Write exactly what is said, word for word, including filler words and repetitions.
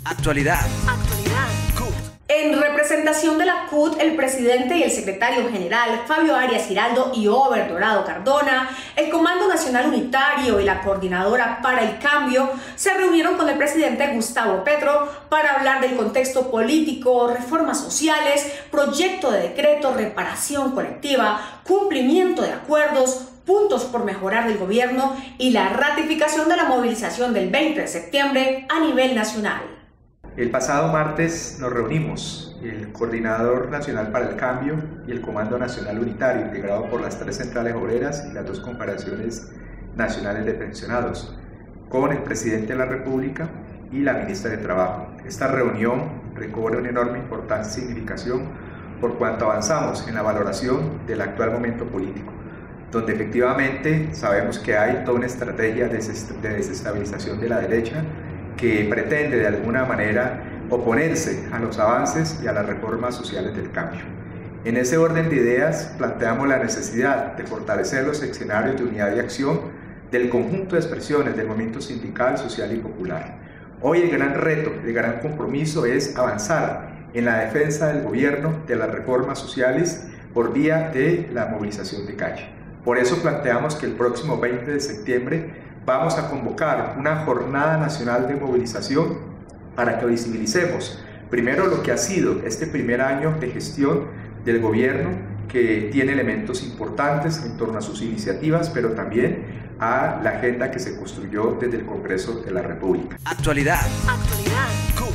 Actualidad. Actualidad. C U T. En representación de la C U T, el presidente y el secretario general Fabio Arias Giraldo y Over Dorado Cardona, el Comando Nacional Unitario y la Coordinadora para el Cambio se reunieron con el presidente Gustavo Petro para hablar del contexto político, reformas sociales, proyecto de decreto, reparación colectiva, cumplimiento de acuerdos, puntos por mejorar del gobierno y la ratificación de la movilización del veinte de septiembre a nivel nacional. El pasado martes nos reunimos, el Coordinador Nacional para el Cambio y el Comando Nacional Unitario, integrado por las tres centrales obreras y las dos confederaciones nacionales de pensionados, con el Presidente de la República y la Ministra de Trabajo. Esta reunión recobre una enorme importancia y significación por cuanto avanzamos en la valoración del actual momento político, donde efectivamente sabemos que hay toda una estrategia de desestabilización de la derecha que pretende de alguna manera oponerse a los avances y a las reformas sociales del cambio. En ese orden de ideas planteamos la necesidad de fortalecer los escenarios de unidad y acción del conjunto de expresiones del movimiento sindical, social y popular. Hoy el gran reto, el gran compromiso es avanzar en la defensa del gobierno de las reformas sociales por vía de la movilización de calle. Por eso planteamos que el próximo veinte de septiembre vamos a convocar una jornada nacional de movilización para que visibilicemos primero lo que ha sido este primer año de gestión del gobierno, que tiene elementos importantes en torno a sus iniciativas, pero también a la agenda que se construyó desde el Congreso de la República. Actualidad. Actualidad. C U T.